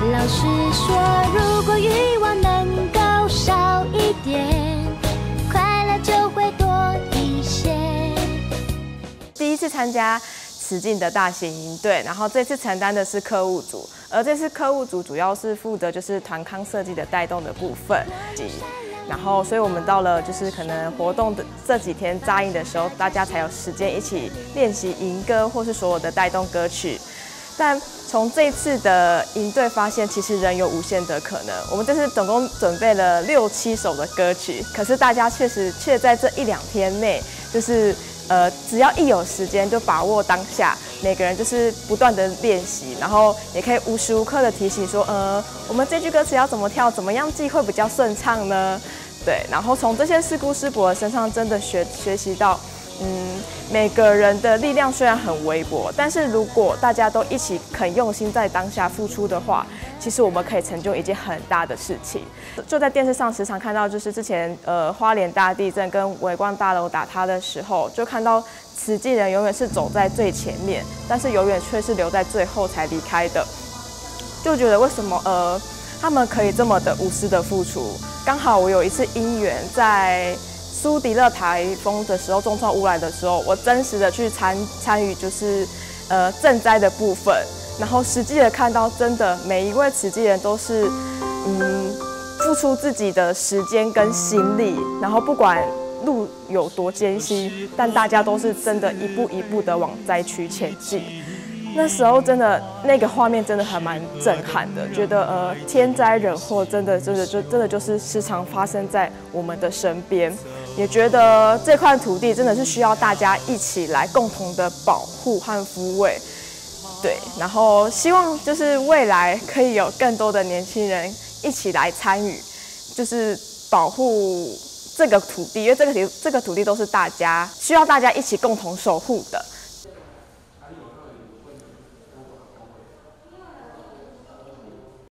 老实说，如果欲望能够少一点，快乐就会多一些。 第一次参加慈济的大型营队，然后这次承担的是客户组，而这次客户组主要是负责就是团康设计的带动的部分。然后，所以我们到了就是可能活动的这几天扎营的时候，大家才有时间一起练习营歌或是所有的带动歌曲。但从这次的营队发现，其实人有无限的可能。我们这次总共准备了6、7首的歌曲，可是大家却在这1、2天内，就是只要一有时间就把握当下，每个人就是不断的练习，然后也可以无时无刻的提醒说，我们这句歌词要怎么跳，怎么样记会比较顺畅呢？对，然后从这些师姑师伯的身上真的学习到，每个人的力量虽然很微薄，但是如果大家都一起肯用心在当下付出的话，其实我们可以成就一件很大的事情。就在电视上时常看到，就是之前花莲大地震跟维光大楼打塌的时候，就看到慈济人永远是走在最前面，但是永远却是留在最后才离开的。就觉得为什么他们可以这么的无私的付出？刚好我有一次因缘在苏迪勒台风的时候，重创乌来的时候，我真实的去参与，就是赈灾的部分，然后实际的看到，真的每一位慈济人都是付出自己的时间跟心力，然后不管路有多艰辛，但大家都是真的一步一步的往灾区前进。那时候真的那个画面真的还蛮震撼的，觉得天灾人祸真的就是时常发生在我们的身边，也觉得这块土地真的是需要大家一起来共同的保护和抚慰，对，然后希望就是未来可以有更多的年轻人一起来参与，就是保护这个土地，因为这个土地都是需要大家一起共同守护的。